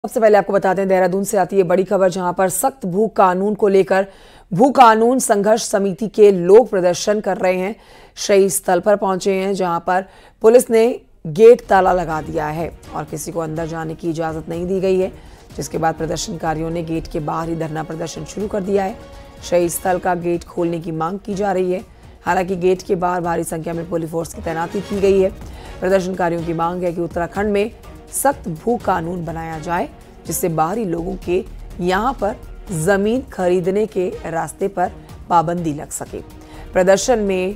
सबसे पहले आपको बताते हैं देहरादून से आती है बड़ी खबर, जहां पर सख्त भू कानून को लेकर भू कानून संघर्ष समिति के लोग प्रदर्शन कर रहे हैं। शहीद स्थल पर पहुंचे हैं, जहां पर पुलिस ने गेट ताला लगा दिया है और किसी को अंदर जाने की इजाजत नहीं दी गई है, जिसके बाद प्रदर्शनकारियों ने गेट के बाहर ही धरना प्रदर्शन शुरू कर दिया है। शहीद स्थल का गेट खोलने की मांग की जा रही है। हालांकि गेट के बाहर भारी संख्या में पुलिस फोर्स की तैनाती की गई है। प्रदर्शनकारियों की मांग है कि उत्तराखंड में सख्त भू कानून बनाया जाए, जिससे बाहरी लोगों के यहां पर जमीन खरीदने के रास्ते पर पाबंदी लग सके। प्रदर्शन में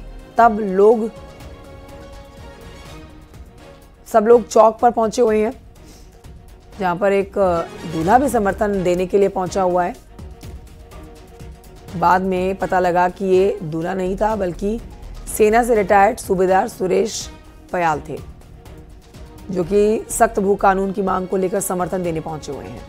सब लोग चौक पर पहुंचे हुए हैं, जहां पर एक दूल्हा भी समर्थन देने के लिए पहुंचा हुआ है। बाद में पता लगा कि ये दूल्हा नहीं था, बल्कि सेना से रिटायर्ड सूबेदार सुरेश पयाल थे, जो कि सख्त भू कानून की मांग को लेकर समर्थन देने पहुंचे हुए हैं।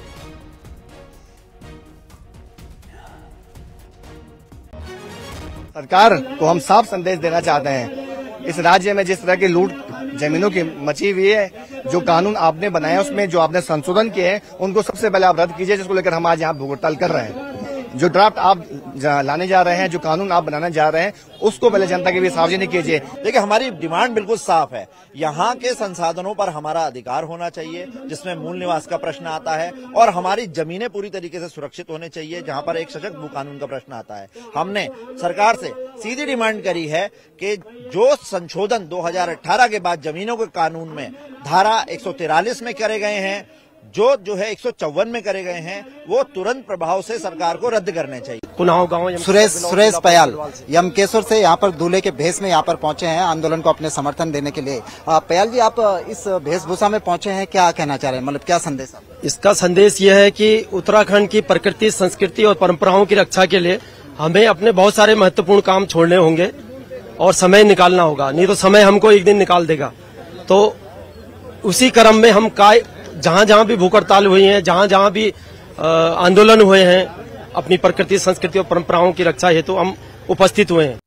सरकार को हम साफ संदेश देना चाहते हैं, इस राज्य में जिस तरह की लूट जमीनों की मची हुई है, जो कानून आपने बनाया उसमें जो आपने संशोधन किए हैं उनको सबसे पहले आप रद्द कीजिए, जिसको लेकर हम आज यहाँ भूख हड़ताल कर रहे हैं। जो ड्राफ्ट आप लाने जा रहे हैं, जो कानून आप बनाने जा रहे हैं, उसको पहले जनता के लिए सार्वजनिक कीजिए। देखिए, हमारी डिमांड बिल्कुल साफ है। यहाँ के संसाधनों पर हमारा अधिकार होना चाहिए, जिसमें मूल निवास का प्रश्न आता है, और हमारी जमीनें पूरी तरीके से सुरक्षित होने चाहिए, जहाँ पर एक सशक्त भू कानून का प्रश्न आता है। हमने सरकार से सीधी डिमांड करी है कि जो संशोधन 2018 के बाद जमीनों के कानून में धारा 143 में करे गए हैं, जो है 154 में करे गए हैं, वो तुरंत प्रभाव से सरकार को रद्द करने चाहिए। कुनाव गांव सुरेश पयाल यमकेश्वर से यहाँ पर दूल्हे के भेष में यहाँ पर पहुंचे हैं आंदोलन को अपने समर्थन देने के लिए। पयाल जी, आप इस वेशभूषा में पहुंचे हैं, क्या कहना चाह रहे हैं, मतलब क्या संदेश? इसका संदेश यह है कि उत्तराखंड की प्रकृति, संस्कृति और परंपराओं की रक्षा के लिए हमें अपने बहुत सारे महत्वपूर्ण काम छोड़ने होंगे और समय निकालना होगा, नहीं तो समय हमको एक दिन निकाल देगा। तो उसी क्रम में हम जहाँ जहाँ भी भूख हड़ताल हुई है, जहाँ जहाँ भी आंदोलन हुए हैं, अपनी प्रकृति, संस्कृति और परंपराओं की रक्षा हेतु हम उपस्थित हुए हैं।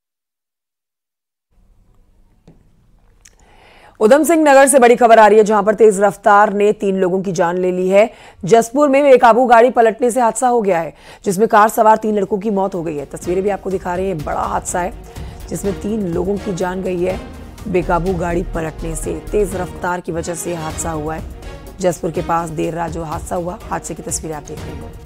उधम सिंह नगर से बड़ी खबर आ रही है, जहां पर तेज रफ्तार ने 3 लोगों की जान ले ली है। जसपुर में बेकाबू गाड़ी पलटने से हादसा हो गया है, जिसमें कार सवार 3 लड़कों की मौत हो गई है। तस्वीरें भी आपको दिखा रही है। बड़ा हादसा है, जिसमें 3 लोगों की जान गई है बेकाबू गाड़ी पलटने से। तेज रफ्तार की वजह से हादसा हुआ है। जसपुर के पास देर रात जो हादसा हुआ, हादसे की तस्वीरें आप देख रहे हैं।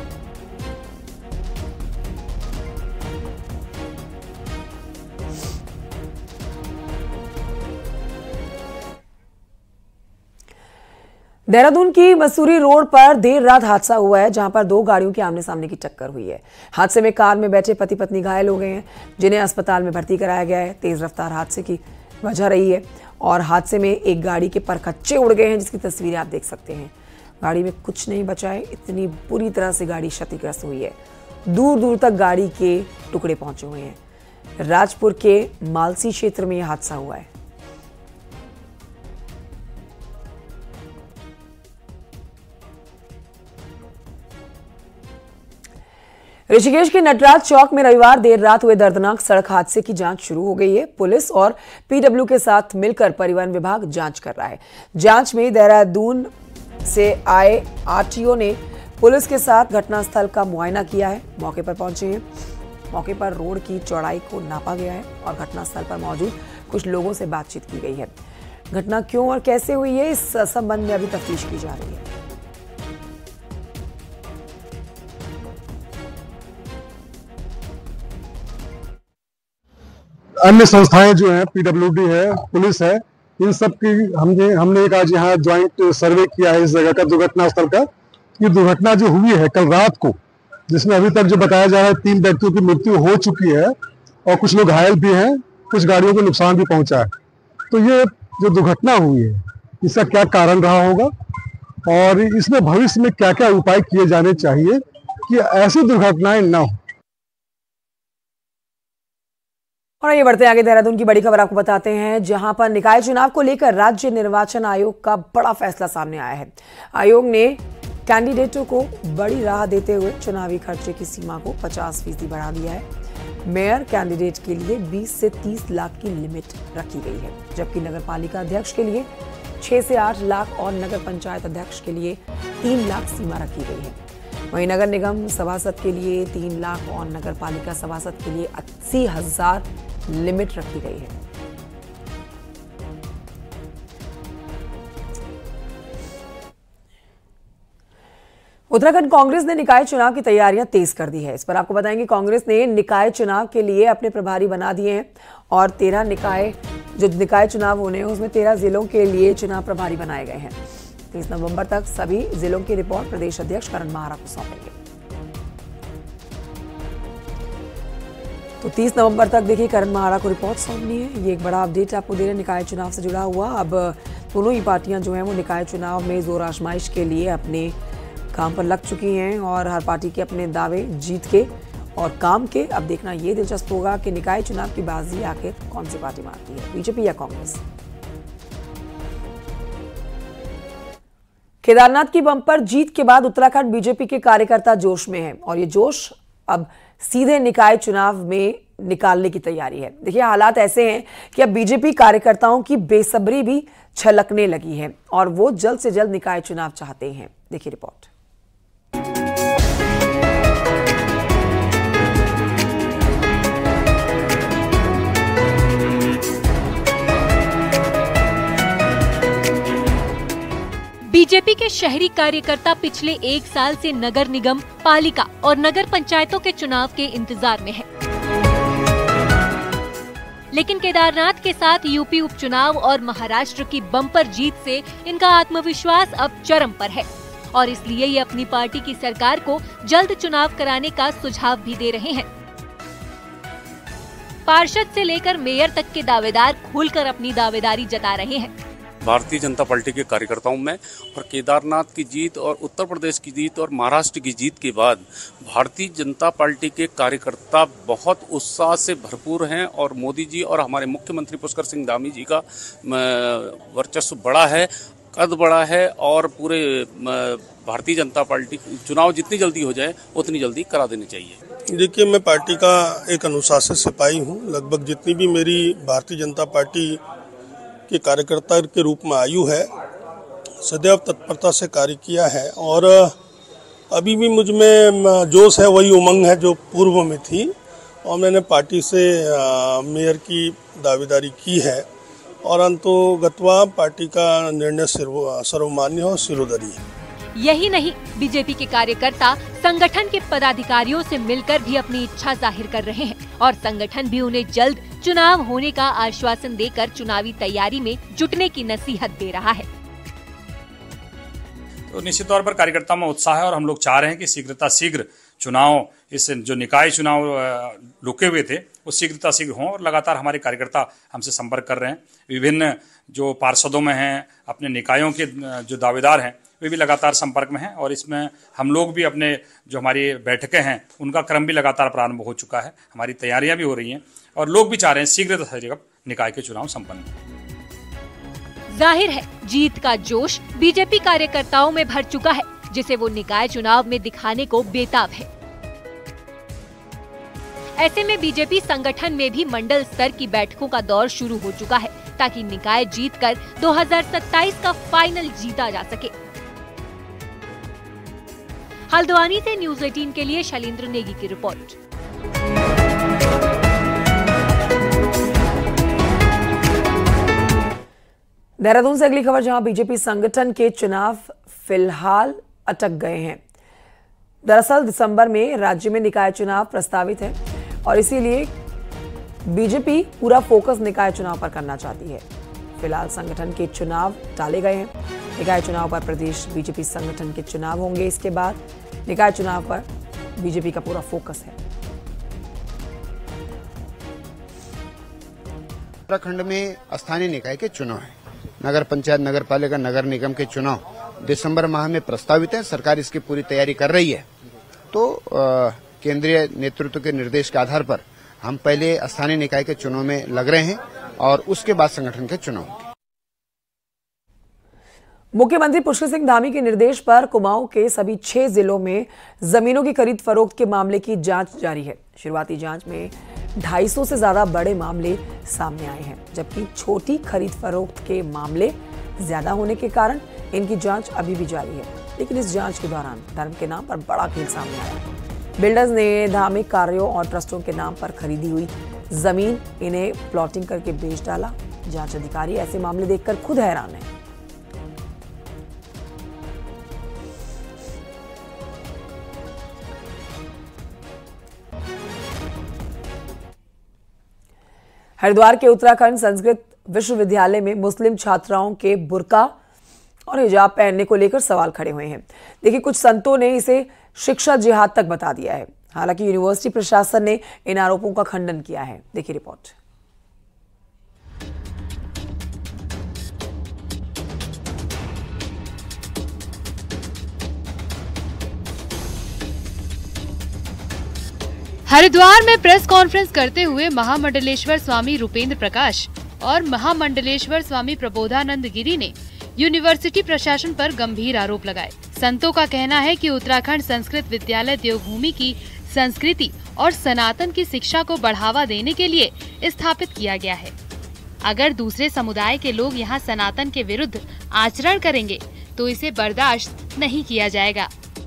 देहरादून की मसूरी रोड पर देर रात हादसा हुआ है, जहां पर 2 गाड़ियों की आमने सामने की टक्कर हुई है। हादसे में कार में बैठे पति पत्नी घायल हो गए हैं, जिन्हें अस्पताल में भर्ती कराया गया है। तेज रफ्तार हादसे की वजह रही है और हादसे में एक गाड़ी के परखच्चे उड़ गए हैं, जिसकी तस्वीरें आप देख सकते हैं। गाड़ी में कुछ नहीं बचा है, इतनी बुरी तरह से गाड़ी क्षतिग्रस्त हुई है। दूर दूर तक गाड़ी के टुकड़े पहुंचे हुए हैं। राजपुर के मालसी क्षेत्र में यह हादसा हुआ है। ऋषिकेश के नटराज चौक में रविवार देर रात हुए दर्दनाक सड़क हादसे की जांच शुरू हो गई है। पुलिस और पीडब्ल्यू के साथ मिलकर परिवहन विभाग जांच कर रहा है। जांच में देहरादून से आए आरटीओ ने पुलिस के साथ घटनास्थल का मुआयना किया है। मौके पर पहुंचे हैं। मौके पर रोड की चौड़ाई को नापा गया है और घटनास्थल पर मौजूद कुछ लोगों से बातचीत की गई है। घटना क्यों और कैसे हुई है, इस संबंध में अभी तफ्तीश की जा रही है। अन्य संस्थाएं जो हैं, पीडब्ल्यूडी है, पुलिस है, इन सब की हमने एक आज यहाँ ज्वाइंट सर्वे किया है इस जगह का, दुर्घटना स्थल का। ये दुर्घटना जो हुई है कल रात को, जिसमें अभी तक जो बताया जा रहा है 3 व्यक्तियों की मृत्यु हो चुकी है और कुछ लोग घायल भी हैं, कुछ गाड़ियों को नुकसान भी पहुंचा है। तो ये जो दुर्घटना हुई है, इसका क्या कारण रहा होगा और इसमें भविष्य में क्या क्या उपाय किए जाने चाहिए कि ऐसी दुर्घटनाएं न हो। और ये बढ़ते आगे, देहरादून की बड़ी खबर आपको बताते हैं, जहां पर निकाय चुनाव को लेकर राज्य निर्वाचन आयोग का बड़ा फैसला सामने आया है। आयोग ने कैंडिडेटों को बड़ी राह देते हुए चुनावी खर्चे की सीमा को 50% बढ़ा दिया है। मेयर कैंडिडेट के लिए 20 से 30 लाख की लिमिट रखी गई है, जबकि नगर पालिका अध्यक्ष के लिए 6 से 8 लाख और नगर पंचायत अध्यक्ष के लिए 3 लाख सीमा रखी गई है। वहीं नगर निगम सभासद के लिए 3 लाख और नगर पालिका सभासद के लिए 80,000 लिमिट रखी गई है। उत्तराखंड कांग्रेस ने निकाय चुनाव की तैयारियां तेज कर दी है। इस पर आपको बताएंगे, कांग्रेस ने निकाय चुनाव के लिए अपने प्रभारी बना दिए हैं और 13 निकाय चुनाव होने हैं उसमें 13 जिलों के लिए चुनाव प्रभारी बनाए गए हैं। 30 नवंबर तक सभी जिलों की रिपोर्ट प्रदेश अध्यक्ष करण माहरा को सौंपेंगे। तो 30 नवंबर तक देखिए करण माहरा को रिपोर्ट सौंपनी है। ये एक बड़ा अपडेट आपको दे रहे हैं निकाय चुनाव से जुड़ा हुआ। अब दोनों ही पार्टियां जो हैं वो निकाय चुनाव में जोर आजमाइश के लिए अपने काम पर लग चुकी हैं और हर पार्टी के अपने दावे जीत के और काम के। अब देखना ये दिलचस्प होगा कि निकाय चुनाव की बाजी आखिर कौन सी पार्टी मारती है, बीजेपी या कांग्रेस। केदारनाथ की बम्पर जीत के बाद उत्तराखंड बीजेपी के कार्यकर्ता जोश में हैं और ये जोश अब सीधे निकाय चुनाव में निकालने की तैयारी है। देखिए हालात ऐसे हैं कि अब बीजेपी कार्यकर्ताओं की बेसब्री भी छलकने लगी है और वो जल्द से जल्द निकाय चुनाव चाहते हैं। देखिए रिपोर्ट। बीजेपी के शहरी कार्यकर्ता पिछले 1 साल से नगर निगम, पालिका और नगर पंचायतों के चुनाव के इंतजार में हैं। लेकिन केदारनाथ के साथ यूपी उपचुनाव और महाराष्ट्र की बम्पर जीत से इनका आत्मविश्वास अब चरम पर है और इसलिए ये अपनी पार्टी की सरकार को जल्द चुनाव कराने का सुझाव भी दे रहे हैं। पार्षद से लेकर मेयर तक के दावेदार खुलकर अपनी दावेदारी जता रहे हैं। भारतीय जनता पार्टी के कार्यकर्ताओं में और केदारनाथ की जीत और उत्तर प्रदेश की जीत और महाराष्ट्र की जीत के बाद भारतीय जनता पार्टी के कार्यकर्ता बहुत उत्साह से भरपूर हैं और मोदी जी और हमारे मुख्यमंत्री पुष्कर सिंह धामी जी का वर्चस्व बड़ा है, कद बड़ा है और पूरे भारतीय जनता पार्टी चुनाव जितनी जल्दी हो जाए उतनी जल्दी करा देनी चाहिए। देखिए, मैं पार्टी का एक अनुशासित सिपाही हूँ। लगभग जितनी भी मेरी भारतीय जनता पार्टी के कार्यकर्ता के रूप में आयु है, सदैव तत्परता से कार्य किया है और अभी भी मुझ में जोश है, वही उमंग है जो पूर्व में थी और मैंने पार्टी से मेयर की दावेदारी की है और अंतोगत्वा पार्टी का निर्णय सर्वमान्य और सिरोदरी है। यही नहीं, बीजेपी के कार्यकर्ता संगठन के पदाधिकारियों से मिलकर भी अपनी इच्छा जाहिर कर रहे हैं और संगठन भी उन्हें जल्द चुनाव होने का आश्वासन देकर चुनावी तैयारी में जुटने की नसीहत दे रहा है। तो निश्चित तौर पर कार्यकर्ताओं में उत्साह है और हम लोग चाह रहे हैं कि शीघ्र चुनाव, इस जो निकाय चुनाव रुके हुए थे वो शीघ्र हों और लगातार हमारे कार्यकर्ता हमसे संपर्क कर रहे हैं। विभिन्न जो पार्षदों में हैं, अपने निकायों के जो दावेदार हैं वे भी लगातार संपर्क में हैं और इसमें हम लोग भी अपने जो हमारी बैठकें हैं उनका क्रम भी लगातार प्रारंभ हो चुका है। हमारी तैयारियां भी हो रही हैं और लोग भी चाह रहे हैं शीघ्र निकाय के चुनाव संपन्न हो। जाहिर है जीत का जोश बीजेपी कार्यकर्ताओं में भर चुका है, जिसे वो निकाय चुनाव में दिखाने को बेताब है। ऐसे में बीजेपी संगठन में भी मंडल स्तर की बैठकों का दौर शुरू हो चुका है ताकि निकाय जीतकर 2027 का फाइनल जीता जा सके। हल्द्वानी से न्यूज़ 18 के लिए शैलेंद्र नेगी की रिपोर्ट। देहरादून से अगली खबर, जहां बीजेपी संगठन के चुनाव फिलहाल अटक गए हैं। दरअसल दिसंबर में राज्य में निकाय चुनाव प्रस्तावित है और इसीलिए बीजेपी पूरा फोकस निकाय चुनाव पर करना चाहती है। फिलहाल संगठन के चुनाव टाले गए हैं। निकाय चुनाव पर प्रदेश बीजेपी संगठन के चुनाव होंगे, इसके बाद निकाय चुनाव पर बीजेपी का पूरा फोकस है। उत्तराखंड में स्थानीय निकाय के चुनाव है। नगर पंचायत, नगर पालिका, नगर निगम के चुनाव दिसंबर माह में प्रस्तावित है। सरकार इसकी पूरी तैयारी कर रही है। तो केंद्रीय नेतृत्व के निर्देश के आधार पर हम पहले स्थानीय निकाय के चुनाव में लग रहे हैं और उसके बाद संगठन के चुनाव होंगे। मुख्यमंत्री पुष्कर सिंह धामी के निर्देश पर कुमाऊं के सभी 6 जिलों में जमीनों की खरीद फरोख्त के मामले की जांच जारी है। शुरुआती जांच में 250 से ज्यादा बड़े मामले सामने आए हैं, जबकि छोटी खरीद फरोख्त के मामले ज्यादा होने के कारण इनकी जांच अभी भी जारी है, लेकिन इस जांच के दौरान धर्म के नाम पर बड़ा खेल सामने आया। बिल्डर्स ने धार्मिक कार्यों और ट्रस्टों के नाम पर खरीदी हुई जमीन इन्हें प्लॉटिंग करके बेच डाला। जांच अधिकारी ऐसे मामले देखकर खुद हैरान है। हरिद्वार के उत्तराखंड संस्कृत विश्वविद्यालय में मुस्लिम छात्राओं के बुर्का और हिजाब पहनने को लेकर सवाल खड़े हुए हैं। देखिए, कुछ संतों ने इसे शिक्षा जिहाद तक बता दिया है। हालांकि यूनिवर्सिटी प्रशासन ने इन आरोपों का खंडन किया है। देखिए रिपोर्ट। हरिद्वार में प्रेस कॉन्फ्रेंस करते हुए महामंडलेश्वर स्वामी रूपेंद्र प्रकाश और महामंडलेश्वर स्वामी प्रबोधानंद गिरी ने यूनिवर्सिटी प्रशासन पर गंभीर आरोप लगाए। संतों का कहना है कि उत्तराखंड संस्कृत विद्यालय देवभूमि की संस्कृति और सनातन की शिक्षा को बढ़ावा देने के लिए स्थापित किया गया है। अगर दूसरे समुदाय के लोग यहाँ सनातन के विरुद्ध आचरण करेंगे तो इसे बर्दाश्त नहीं किया जाएगा।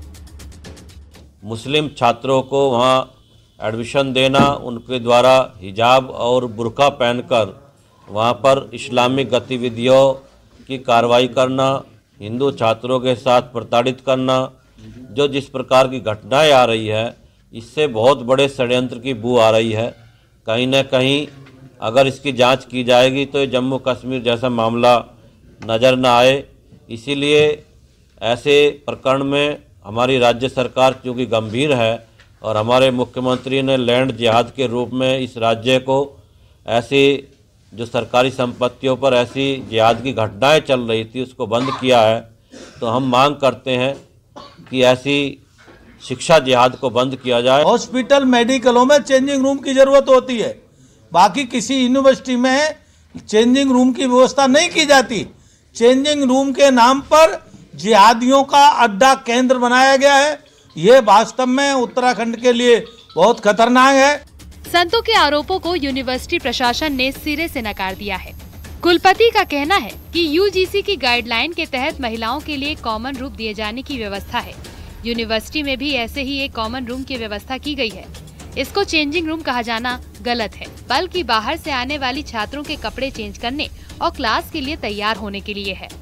मुस्लिम छात्रों को वहाँ एडमिशन देना, उनके द्वारा हिजाब और बुर्का पहनकर वहाँ पर इस्लामिक गतिविधियों की कार्रवाई करना, हिंदू छात्रों के साथ प्रताड़ित करना, जो जिस प्रकार की घटनाएं आ रही है, इससे बहुत बड़े षड्यंत्र की बू आ रही है। कहीं न कहीं अगर इसकी जांच की जाएगी तो ये जम्मू कश्मीर जैसा मामला नज़र न आए। इसीलिए ऐसे प्रकरण में हमारी राज्य सरकार क्योंकि गंभीर है और हमारे मुख्यमंत्री ने लैंड जिहाद के रूप में इस राज्य को ऐसी जो सरकारी संपत्तियों पर ऐसी जिहाद की घटनाएं चल रही थी उसको बंद किया है, तो हम मांग करते हैं कि ऐसी शिक्षा जिहाद को बंद किया जाए। हॉस्पिटल मेडिकलों में चेंजिंग रूम की जरूरत होती है, बाकी किसी यूनिवर्सिटी में चेंजिंग रूम की व्यवस्था नहीं की जाती। चेंजिंग रूम के नाम पर जिहादियों का अड्डा केंद्र बनाया गया है। ये वास्तव में उत्तराखंड के लिए बहुत खतरनाक है। संतों के आरोपों को यूनिवर्सिटी प्रशासन ने सिरे से नकार दिया है। कुलपति का कहना है कि यूजीसी की गाइडलाइन के तहत महिलाओं के लिए कॉमन रूम दिए जाने की व्यवस्था है। यूनिवर्सिटी में भी ऐसे ही एक कॉमन रूम की व्यवस्था की गई है। इसको चेंजिंग रूम कहा जाना गलत है, बल्कि बाहर से आने वाली छात्रों के कपड़े चेंज करने और क्लास के लिए तैयार होने के लिए है।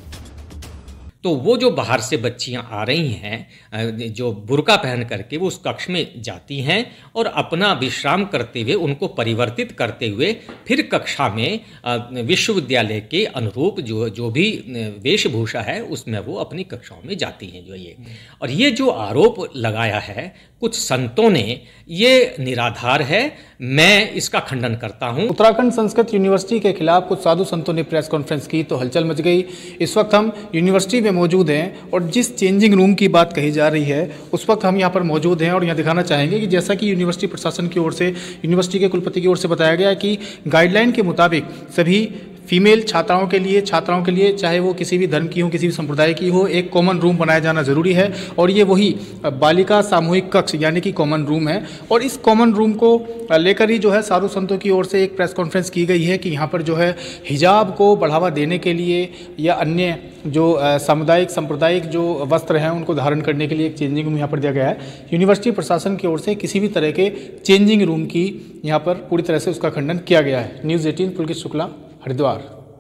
तो वो जो बाहर से बच्चियां आ रही हैं, जो बुर्का पहन करके वो उस कक्ष में जाती हैं और अपना विश्राम करते हुए, उनको परिवर्तित करते हुए फिर कक्षा में विश्वविद्यालय के अनुरूप जो भी वेशभूषा है उसमें वो अपनी कक्षाओं में जाती हैं। और ये जो आरोप लगाया है कुछ संतों ने, ये निराधार है। मैं इसका खंडन करता हूं। उत्तराखंड संस्कृत यूनिवर्सिटी के खिलाफ कुछ साधु संतों ने प्रेस कॉन्फ्रेंस की तो हलचल मच गई। इस वक्त हम यूनिवर्सिटी में मौजूद हैं और जिस चेंजिंग रूम की बात कही जा रही है उस वक्त हम यहाँ पर मौजूद हैं और यहाँ दिखाना चाहेंगे कि जैसा कि यूनिवर्सिटी प्रशासन की ओर से, यूनिवर्सिटी के कुलपति की ओर से बताया गया कि गाइडलाइन के मुताबिक सभी फीमेल छात्राओं के लिए चाहे वो किसी भी धर्म की हो, किसी भी संप्रदाय की हो, एक कॉमन रूम बनाया जाना जरूरी है। और ये वही बालिका सामूहिक कक्ष यानी कि कॉमन रूम है। और इस कॉमन रूम को लेकर ही जो है साधु संतों की ओर से एक प्रेस कॉन्फ्रेंस की गई है कि यहाँ पर जो है हिजाब को बढ़ावा देने के लिए या अन्य जो सामुदायिक सांप्रदायिक जो वस्त्र हैं उनको धारण करने के लिए एक चेंजिंग रूम यहाँ पर दिया गया है। यूनिवर्सिटी प्रशासन की ओर से किसी भी तरह के चेंजिंग रूम की यहाँ पर पूरी तरह से उसका खंडन किया गया है। न्यूज़ 18 पुलकित शुक्ला, हरिद्वार।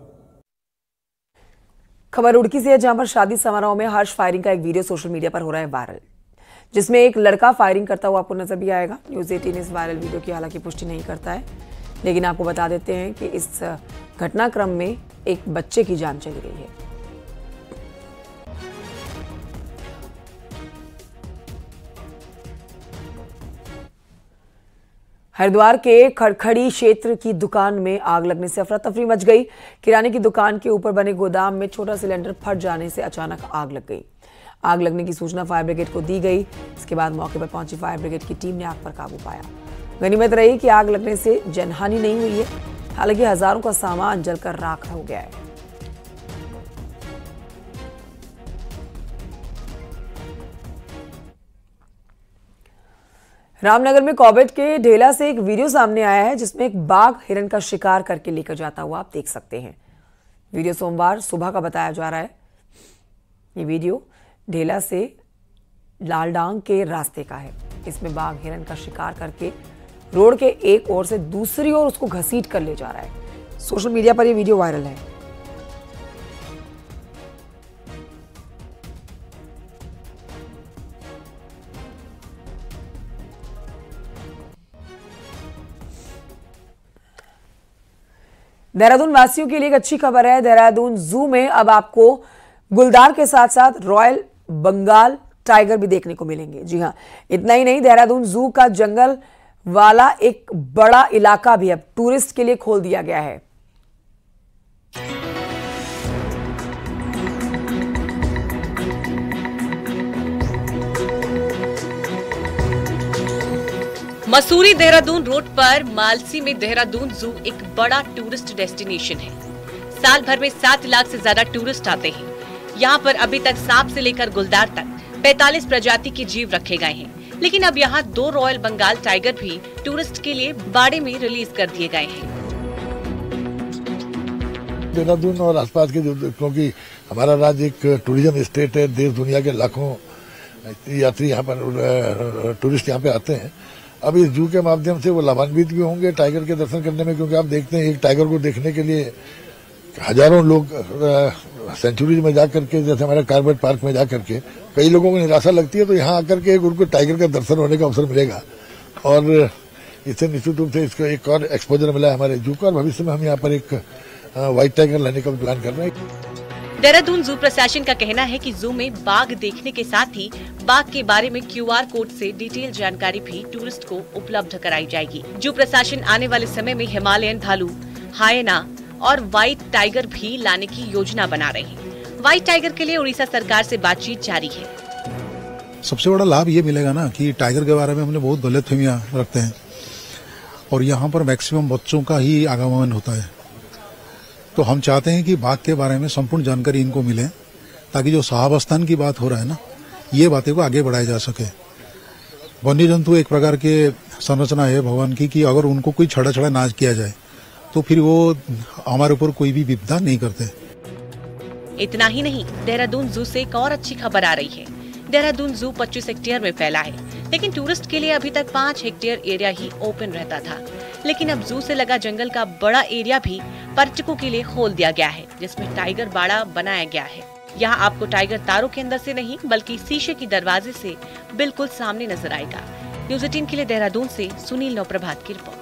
खबर रुड़की से है, जहां पर शादी समारोह में हर्ष फायरिंग का एक वीडियो सोशल मीडिया पर हो रहा है वायरल, जिसमें एक लड़का फायरिंग करता हुआ आपको नजर भी आएगा। न्यूज़ 18 इस वायरल वीडियो की हालांकि पुष्टि नहीं करता है, लेकिन आपको बता देते हैं कि इस घटनाक्रम में एक बच्चे की जान चली गई है। हरिद्वार के खड़खड़ी क्षेत्र की दुकान में आग लगने से अफरा तफरी मच गई। किराने की दुकान के ऊपर बने गोदाम में छोटा सिलेंडर फट जाने से अचानक आग लग गई। आग लगने की सूचना फायर ब्रिगेड को दी गई। इसके बाद मौके पर पहुंची फायर ब्रिगेड की टीम ने आग पर काबू पाया। गनीमत रही कि आग लगने से जनहानि नहीं हुई है, हालांकि हजारों का सामान जलकर राख हो गया है। रामनगर में कॉबेट के ढेला से एक वीडियो सामने आया है, जिसमें एक बाघ हिरण का शिकार करके लेकर जाता हुआ आप देख सकते हैं। वीडियो सोमवार सुबह का बताया जा रहा है। ये वीडियो ढेला से लालडांग के रास्ते का है। इसमें बाघ हिरन का शिकार करके रोड के एक ओर से दूसरी ओर उसको घसीट कर ले जा रहा है। सोशल मीडिया पर यह वीडियो वायरल है। देहरादून वासियों के लिए एक अच्छी खबर है। देहरादून जू में अब आपको गुलदार के साथ साथ रॉयल बंगाल टाइगर भी देखने को मिलेंगे। जी हां, इतना ही नहीं, देहरादून जू का जंगल वाला एक बड़ा इलाका भी अब टूरिस्ट के लिए खोल दिया गया है। मसूरी देहरादून रोड पर मालसी में देहरादून जू एक बड़ा टूरिस्ट डेस्टिनेशन है। साल भर में 7 लाख से ज्यादा टूरिस्ट आते हैं। यहाँ पर अभी तक सांप से लेकर गुलदार तक 45 प्रजाति के जीव रखे गए हैं। लेकिन अब यहाँ 2 रॉयल बंगाल टाइगर भी टूरिस्ट के लिए बाड़े में रिलीज कर दिए गए हैं। देहरादून और आसपास के क्योंकि हमारा राज्य एक टूरिज्म स्टेट है, देश दुनिया के लाखों यात्री यहाँ पर टूरिस्ट यहाँ पे आते हैं। अब इस जू के माध्यम से वो लाभान्वित भी होंगे टाइगर के दर्शन करने में, क्योंकि आप देखते हैं एक टाइगर को देखने के लिए हजारों लोग सेंचुरीज में जाकर के, जैसे हमारे कार्बेट पार्क में जाकर के कई लोगों को निराशा लगती है, तो यहाँ आकर के एक उनको टाइगर का दर्शन होने का अवसर मिलेगा और इससे निश्चित रूप से इसको एक और एक्सपोजर मिला है हमारे जू का। और भविष्य में हम यहाँ पर एक व्हाइट टाइगर लाने का प्लान कर रहे हैं। देहरादून जू प्रशासन का कहना है कि जू में बाघ देखने के साथ ही बाघ के बारे में QR कोड से डिटेल जानकारी भी टूरिस्ट को उपलब्ध कराई जाएगी। जू प्रशासन आने वाले समय में हिमालयन भालू, हायना और व्हाइट टाइगर भी लाने की योजना बना रहे हैं। व्हाइट टाइगर के लिए उड़ीसा सरकार से बातचीत जारी है। सबसे बड़ा लाभ ये मिलेगा ना कि टाइगर के बारे में हमने बहुत गलतफहमियां रखते हैं और यहाँ पर मैक्सिमम बच्चों का ही आगमन होता है, तो हम चाहते हैं कि बाघ के बारे में संपूर्ण जानकारी इनको मिले, ताकि जो सहावस्थान की बात हो रहा है ना, ये बातें को आगे बढ़ाया जा सके। वन्य जंतु एक प्रकार के संरचना है भगवान की कि अगर उनको कोई छड़ा छड़ा नाच किया जाए तो फिर वो हमारे ऊपर कोई भी विपदा नहीं करते। इतना ही नहीं, देहरादून जू से एक और अच्छी खबर आ रही है। देहरादून जू 25 हेक्टेयर में फैला है, लेकिन टूरिस्ट के लिए अभी तक 5 हेक्टेयर एरिया ही ओपन रहता था। लेकिन अब जू से लगा जंगल का बड़ा एरिया भी पर्यटकों के लिए खोल दिया गया है, जिसमें टाइगर बाड़ा बनाया गया है। यहाँ आपको टाइगर तारों के अंदर से नहीं बल्कि शीशे की दरवाजे से बिल्कुल सामने नजर आएगा। न्यूज़ 18 के लिए देहरादून से सुनील नौप्रभात की रिपोर्ट।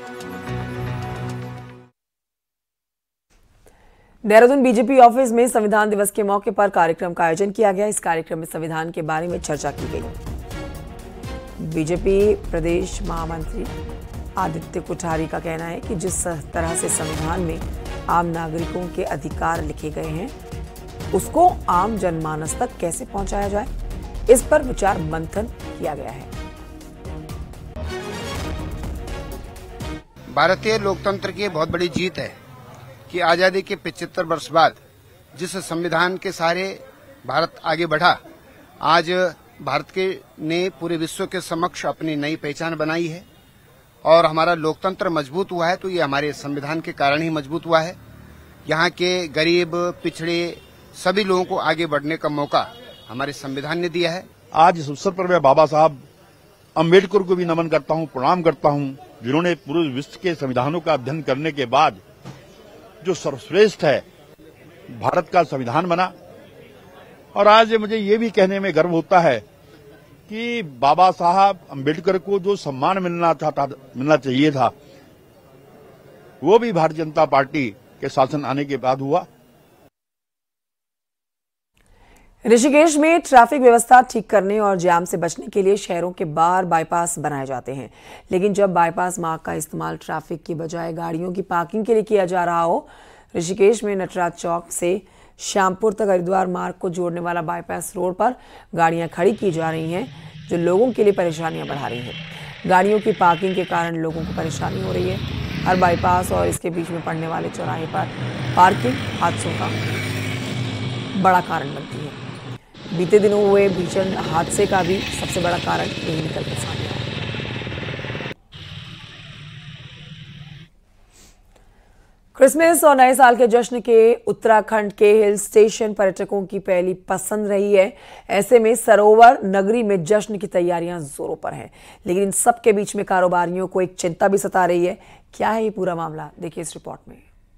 देहरादून बीजेपी ऑफिस में संविधान दिवस के मौके पर कार्यक्रम का आयोजन किया गया। इस कार्यक्रम में संविधान के बारे में चर्चा की गई। बीजेपी प्रदेश महामंत्री आदित्य कोठारी का कहना है कि जिस तरह से संविधान में आम नागरिकों के अधिकार लिखे गए हैं, उसको आम जनमानस तक कैसे पहुंचाया जाए, इस पर विचार मंथन किया गया है। भारतीय लोकतंत्र की बहुत बड़ी जीत है कि आजादी के 75 वर्ष बाद जिस संविधान के सहारे भारत आगे बढ़ा, आज भारत के ने पूरे विश्व के समक्ष अपनी नई पहचान बनाई है और हमारा लोकतंत्र मजबूत हुआ है, तो ये हमारे संविधान के कारण ही मजबूत हुआ है। यहाँ के गरीब, पिछड़े सभी लोगों को आगे बढ़ने का मौका हमारे संविधान ने दिया है। आज इस अवसर पर मैं बाबा साहब अम्बेडकर को भी नमन करता हूँ, प्रणाम करता हूँ, जिन्होंने पूरे विश्व के संविधानों का अध्ययन करने के बाद जो सर्वश्रेष्ठ है भारत का संविधान बना। और आज मुझे ये भी कहने में गर्व होता है कि बाबा साहब अम्बेडकर को जो सम्मान मिलना चाहिए था, वो भी भारतीय जनता पार्टी के शासन आने के बाद हुआ। ऋषिकेश में ट्रैफिक व्यवस्था ठीक करने और जाम से बचने के लिए शहरों के बाहर बाईपास बनाए जाते हैं, लेकिन जब बाईपास मार्ग का इस्तेमाल ट्रैफिक की बजाय गाड़ियों की पार्किंग के लिए किया जा रहा हो, ऋषिकेश में नटराज चौक से श्यामपुर तक हरिद्वार मार्ग को जोड़ने वाला बाईपास रोड पर गाड़ियां खड़ी की जा रही हैं, जो लोगों के लिए परेशानियां बढ़ा रही हैं। गाड़ियों की पार्किंग के कारण लोगों को परेशानी हो रही है। हर बाईपास और इसके बीच में पड़ने वाले चौराहे पर पार्किंग हादसों का बड़ा कारण बनती है। बीते दिनों हुए भीषण हादसे का भी सबसे बड़ा कारण यही निकल कर सामने आया। क्रिसमस और नए साल के जश्न के उत्तराखंड के हिल स्टेशन पर्यटकों की पहली पसंद रही है। ऐसे में सरोवर नगरी में जश्न की तैयारियां जोरों पर हैं, लेकिन इन सब के बीच में कारोबारियों को एक चिंता भी सता रही है। क्या है ये पूरा मामला, देखिए इस रिपोर्ट में।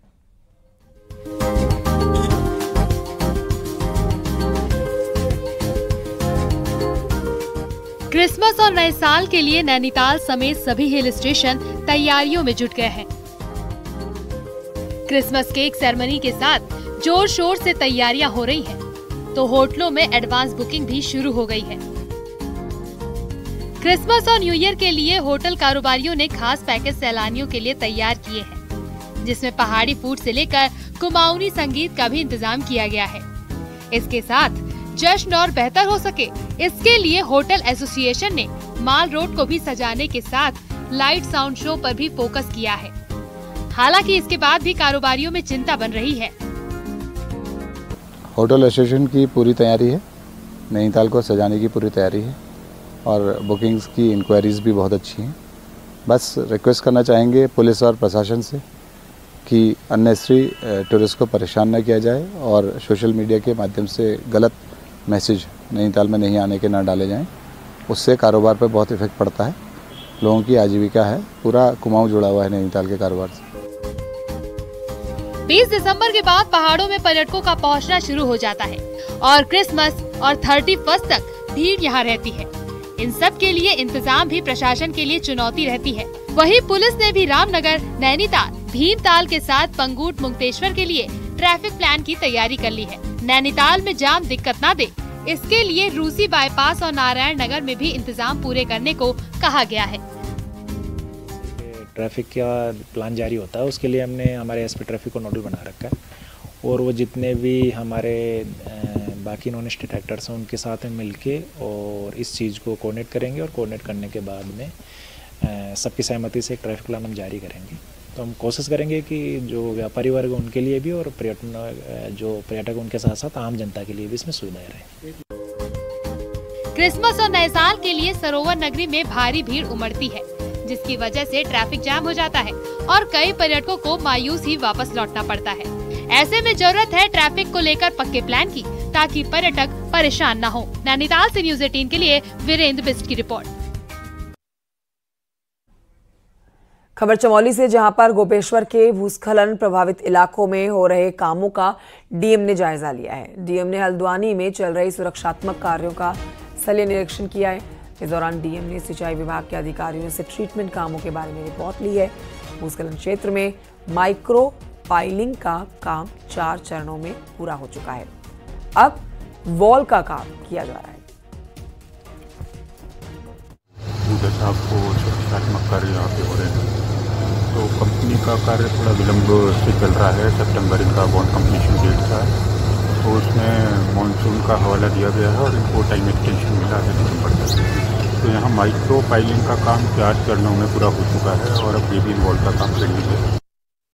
क्रिसमस और नए साल के लिए नैनीताल समेत सभी हिल स्टेशन तैयारियों में जुट गए हैं। क्रिसमस केक सेरेमनी के साथ जोर शोर से तैयारियां हो रही हैं, तो होटलों में एडवांस बुकिंग भी शुरू हो गई है। क्रिसमस और न्यू ईयर के लिए होटल कारोबारियों ने खास पैकेज सैलानियों के लिए तैयार किए हैं, जिसमें पहाड़ी फूड से लेकर कुमाऊनी संगीत का भी इंतजाम किया गया है। इसके साथ जश्न और बेहतर हो सके, इसके लिए होटल एसोसिएशन ने माल रोड को भी सजाने के साथ लाइट साउंड शो पर भी फोकस किया है। हालांकि इसके बाद भी कारोबारियों में चिंता बन रही है। होटल एसोसिएशन की पूरी तैयारी है, नैनीताल को सजाने की पूरी तैयारी है और बुकिंग्स की इंक्वायरीज भी बहुत अच्छी हैं। बस रिक्वेस्ट करना चाहेंगे पुलिस और प्रशासन से कि अननेसेसरी टूरिस्ट को परेशान न किया जाए और सोशल मीडिया के माध्यम से गलत मैसेज नैनीताल में नहीं आने के ना डाले जाएं। उससे कारोबार पर बहुत इफेक्ट पड़ता है, लोगों की आजीविका है, पूरा कुमाऊं जुड़ा हुआ है नैनीताल के कारोबार से। 20 दिसंबर के बाद पहाड़ों में पर्यटकों का पहुंचना शुरू हो जाता है और क्रिसमस और 31 तक भीड़ यहाँ रहती है। इन सब के लिए इंतजाम भी प्रशासन के लिए चुनौती रहती है। वहीं पुलिस ने भी रामनगर, नैनीताल, भीमताल के साथ पंगूट मुक्तेश्वर के लिए ट्रैफिक प्लान की तैयारी कर ली है। नैनीताल में जाम दिक्कत न दे, इसके लिए रूसी बाईपास और नारायण नगर में भी इंतजाम पूरे करने को कहा गया है। ट्रैफिक का प्लान जारी होता है, उसके लिए हमने हमारे एसपी ट्रैफिक को नोडल बना रखा है और वो जितने भी हमारे बाकी नॉन स्टेट एक्टर्स हैं उनके साथ में मिलके और इस चीज़ को कोऑर्डिनेट करेंगे और कोऑर्डिनेट करने के बाद में सबकी सहमति से एक ट्रैफिक प्लान हम जारी करेंगे। तो हम कोशिश करेंगे कि जो व्यापारी वर्ग उनके लिए भी और पर्यटक उनके साथ साथ आम जनता के लिए भी इसमें सुविधाएं रहे। क्रिसमस और नए साल के लिए सरोवर नगरी में भारी भीड़ उमड़ती है, जिसकी वजह से ट्रैफिक जाम हो जाता है और कई पर्यटकों को मायूस ही वापस लौटना पड़ता है। ऐसे में जरूरत है ट्रैफिक को लेकर पक्के प्लान की, ताकि पर्यटक परेशान न हो। नैनीताल से न्यूज़ 18 के लिए वीरेंद्र बिस्ट की रिपोर्ट। खबर चमोली से, जहां पर गोपेश्वर के भूस्खलन प्रभावित इलाकों में हो रहे कामों का डीएम ने जायजा लिया है। डीएम ने हल्द्वानी में चल रहे सुरक्षात्मक कार्यों का स्थलीय निरीक्षण किया है। इस दौरान डीएम ने सिंचाई विभाग के अधिकारियों से ट्रीटमेंट कामों के बारे में रिपोर्ट ली है। भूस्खलन क्षेत्र में माइक्रो पाइलिंग का काम 4 चरणों में पूरा हो चुका है। अब वॉल का काम किया जा रहा है। जैसा आपको सुरक्षात्मक कार्य यहाँ पे हो रहे हैं, तो कंपनी का कार्य थोड़ा विलंब से चल रहा है। सितंबर इनका बॉन्ड कंप्लीशन डेट था, तो उसमें मानसून का हवाला दिया गया है और इनको टाइम एक्सटेंशन मिला है दिसंबर तक। तो यहाँ माइक्रो पाइलिंग का काम 4 चरणों में पूरा हो चुका है और अब बेबी वॉल का काम पेंडिंग है।